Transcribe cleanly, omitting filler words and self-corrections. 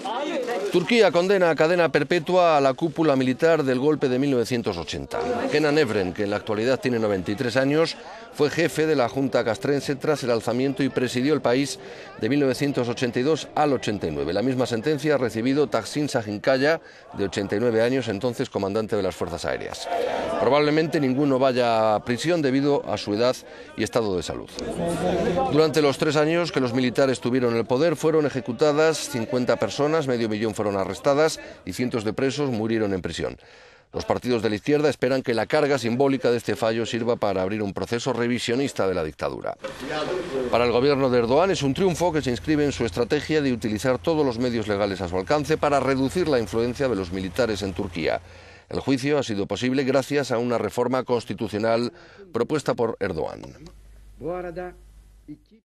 Turquía condena a cadena perpetua a la cúpula militar del golpe de 1980. Kenan Evren, que en la actualidad tiene 93 años, fue jefe de la Junta castrense tras el alzamiento y presidió el país de 1982 al 89. La misma sentencia ha recibido Taksin Sahinkaya, de 89 años, entonces comandante de las Fuerzas Aéreas. Probablemente ninguno vaya a prisión debido a su edad y estado de salud. Durante los 3 años que los militares tuvieron el poder fueron ejecutadas 50 personas, medio millón fueron arrestadas y cientos de presos murieron en prisión. Los partidos de la izquierda esperan que la carga simbólica de este fallo sirva para abrir un proceso revisionista de la dictadura. Para el gobierno de Erdogan es un triunfo que se inscribe en su estrategia de utilizar todos los medios legales a su alcance para reducir la influencia de los militares en Turquía. El juicio ha sido posible gracias a una reforma constitucional propuesta por Erdogan.